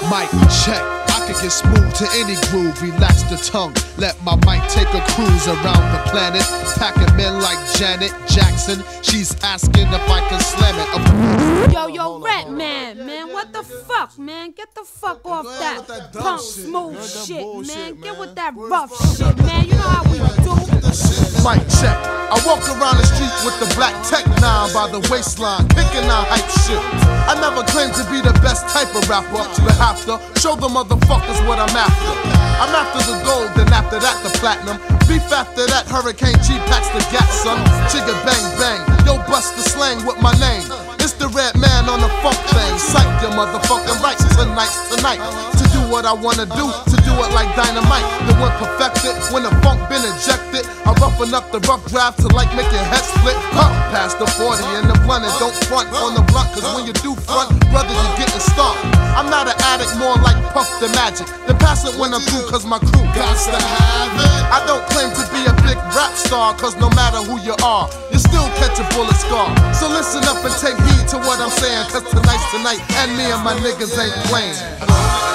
Mic check, I can get smooth to any groove. Relax the tongue, let my mic take a cruise around the planet. Packing men like Janet Jackson. She's asking if I can slam it. Yo, Rat man, what the fuck, man? Get the fuck off that punk smooth shit, man. Get with that rough shit, man. You know how we do. Mic check. I walk around the street with the black Tech 9 by the waistline, kicking out hype shit. I never claimed to be the best type of rapper, but have to show the motherfuckers what I'm after. I'm after the gold, then after that the platinum. Beef after that, Hurricane G packs the gat, son. Chigga bang bang, yo bust the slang with my name. It's the red man on the funk thing. Psych your motherfucking rights tonight. To do what I wanna do, to do it like dynamite. Then when perfected, when the funk been injected, I roughen up the rough draft to like make your head split. Past the 40 and the blunt, and don't front on the blunt, cause when you do front, brother, you getting stomped. I'm not an addict, more like Puff the Magic. Then pass it when I'm through, cause my crew got to have it. I don't claim to be a big rap star, cause no matter who you are, you still catch a bullet scar. So listen up and take heed to what I'm saying, cause tonight's tonight, and me and my niggas ain't playing.